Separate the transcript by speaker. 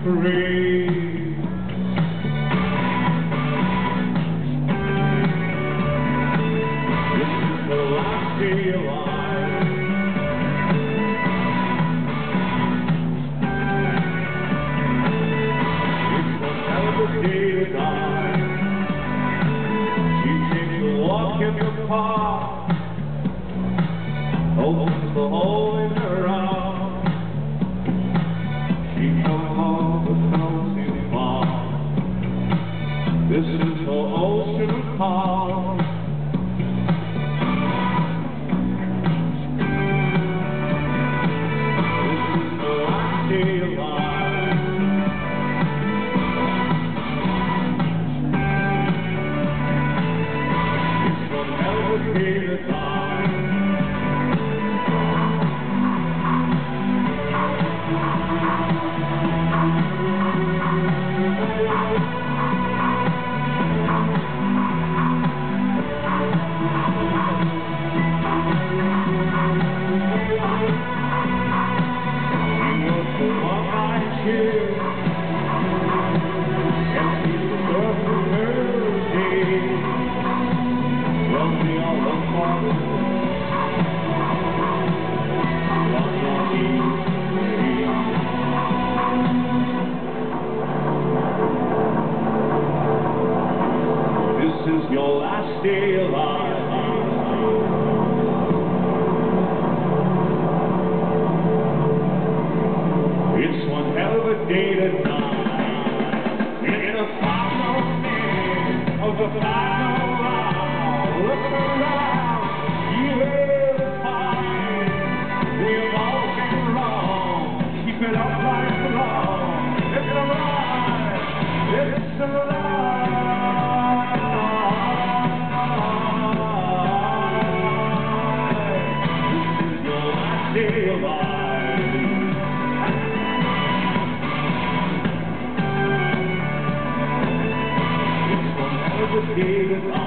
Speaker 1: free. This is the last day alive. It's one hell of a day to die. She takes a walk in the park, opens the hole in her arm. She comes home with something far. This is her ocean call. This is the last day alive. It's one hell of a day to die. This is your last day alive. It's one hell of a day to die. In a final minute of the final round, look around, you will find we've all been wrong. Keep it up like long. It's alive. It's alive. Day alive. It's one hell of a day.